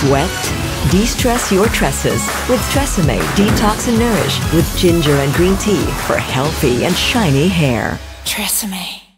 Sweat? De-stress your tresses with TRESemmé Detox Nourish with ginger and green tea for healthy and shiny hair. TRESemmé.